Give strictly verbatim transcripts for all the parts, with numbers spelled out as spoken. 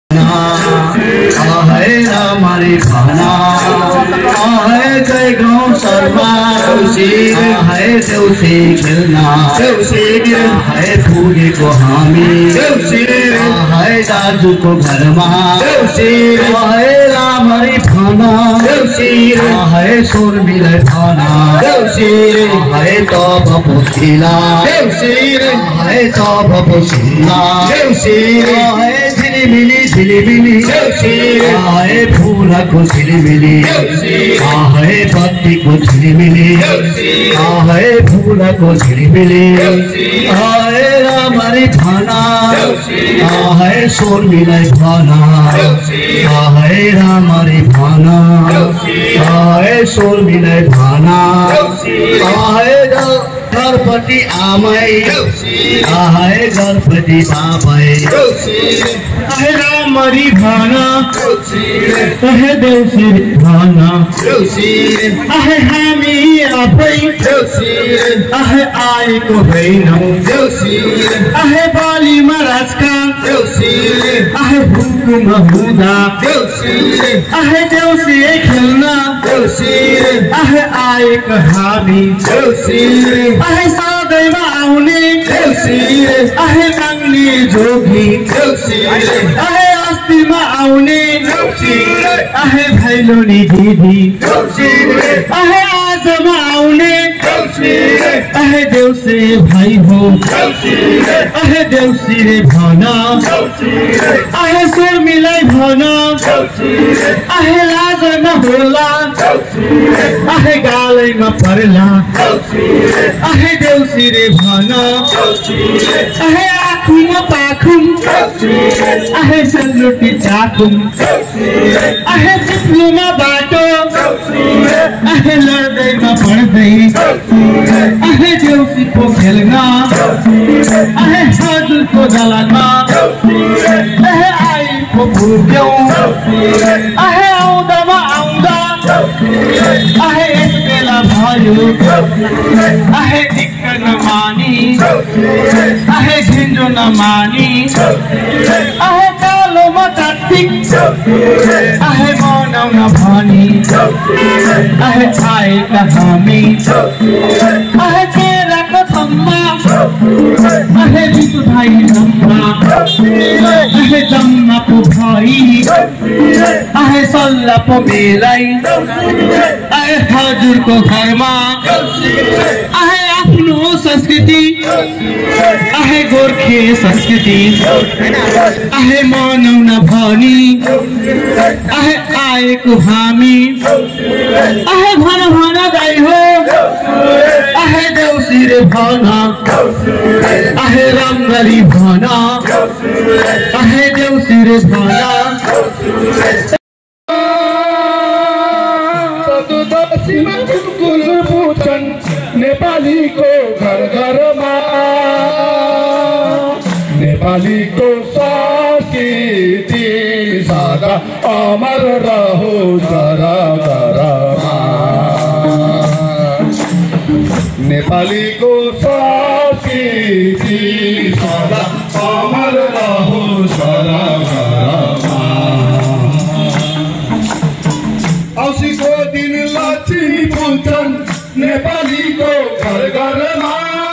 है हमारी भाना है जय गाँव शर्मा है देवसी खेलना है फूले को हामी है दाजू को घरमा है हमारी भाना है सुर मिले भाना है तब पोखिला है तब पोखिला है झिलिमिली झिलिमिली आहे फूला को झिलिमिली आहे पत्ती को झिलिमिली आहे फूला को झिलिमिली आहे हमारी भाना आहे सोर मिले भाना आहे हमारी भाना आहे सोर मिले भाना आहे गणपति आमाई आहे गणपति बाबाई आहे रामरी भाना आहे देवसी भाना आहे हामी आफै आहे आएको होइन आहे बाली महाराजका आहे हुकुम हुँदा आहे देउसी खेल्न आहे आएको हामी आहे सदैव आउने आहे माग्ने जोगी आहे अस्तिमा आउने आहे भैलोनी दिदी आहे आजमा आउने आहे देउसी भाइ हो आहे देउसी रे भना आहे सुर मिलाई भना आहे लाज नहोला आहे गालैमा पर्ला आहे देउसी रे भना आहे आँखुम पाखुम आहे सेलरोटी चाखुम आहे चिप्लोमा बाटो आहे लड्दैमा पढ्दै आहे देउसी को खेल्न आहे हजुरको दलानमा आहे आईको फुर्क्यौ आहे आउँदामा आउँदा आहे यस बेला भयो आहे दिक्क नमानी आहे झिन्जो नमानी आहे कालोमा कार्तिक आहे मनाउन भनी आहे आएका हामी आहे केराको थम्मा आहे रितु भाइ जम्मा आहे जम्माको भाइ आहे सल्लापो बेलाई आहे हजुरको घरमा आहे आफ्नो संस्कृति आहे गोर्खे संस्कृति आहे मनाउन भनी आहे आएको हामी आहे भन भन दाइ हो आहे देउसी रे भना आहे रङ्गली भना आहे देउसी रे भना चतुर्दशीमा कुकुर पूछन् नेपालीको घर घरमा नेपालीको संस्कृति सदा अमर रहोस् घर घरमा नेपालीको संस्कृति सदा अमर रहोस् घर घरमा औँसीको दिन लक्ष्मी पुन्छन् नेपालीको घर घरमा।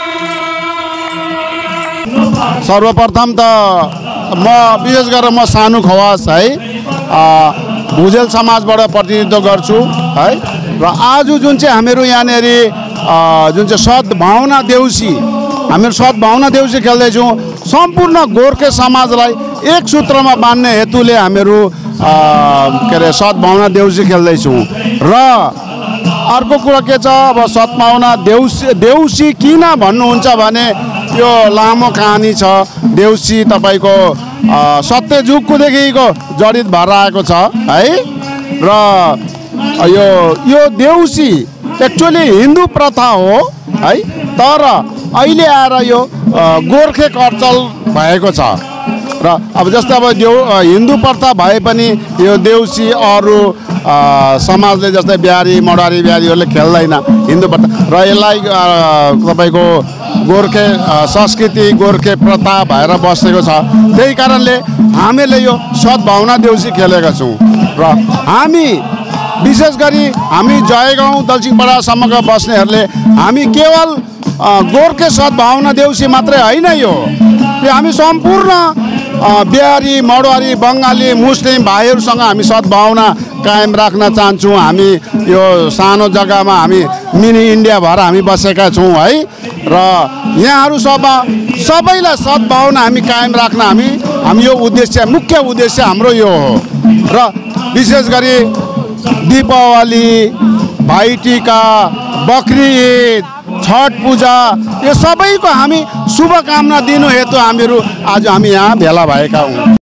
सर्वप्रथम त म विशेष गरेर म सानु खवास है भुजेल समाजबाट प्रतिनिधित्व गर्छु है र आज जुन चाहिँ हामीहरू यहाँनिर जुन चाहिँ सद्भावना देउसी हामीहरू सद्भावना देउसी खेल्दैछौँ सम्पूर्ण गोर्खे समाजलाई एक सूत्रमा बाँध्ने हेतुले हामीहरू के अरे सद्भावना देउसी खेल्दैछौँ र अर्को कुरा के छ अब सद्भावना देउसी देउसी किन भन्नुहुन्छ भने यो लामो कहानी छ देउसी तपाईको सत्ययुगकोदेखिको जडित भएर आएको छ है र यो यो देउसी एक्चुअली हिन्दू प्रथा हो है तर अहिले आएर यो गोर्खे कल्चर भएको छ र अब जस्तै अब देउ हिन्दू प्रथा भए पनि यो देउसी अरू समाजले जस्तै बिहारी मडवारी बिहारीहरूले खेल्दैन हिन्दू प्रथा र यसलाई तपाईको गोर्खे संस्कृति गोर्खे प्रथा भएर बसेको छ। त्यही कारणले हामीले यो सद्भावना देउसी खेलेका छौँ र हामी विशेष गरी हामी जयगाउँ दलसिंहपाडासम्मका बस्नेहरूले हामी केवल गोर्खे सद्भावना देउसी मात्रै होइन, यो हामी सम्पूर्ण बिहारी मडवारी बङ्गाली मुस्लिम भाइहरूसँग हामी सद्भावना कायम राख्न चाहन्छौँ। हामी यो सानो जग्गामा हामी मिनी इन्डिया भएर हामी बसेका छौँ है र यहाँहरू सब सबैलाई सद्भावना हामी कायम राख्न हामी हामी यो उद्देश्य मुख्य उद्देश्य हाम्रो यो हो र विशेष गरी दीपावली भाइटिका बकरी ईद छठ पूजा यो सबैको हामी शुभकामना दिनु हेतु हामीहरू आज हामी यहाँ भेला भएका हौँ।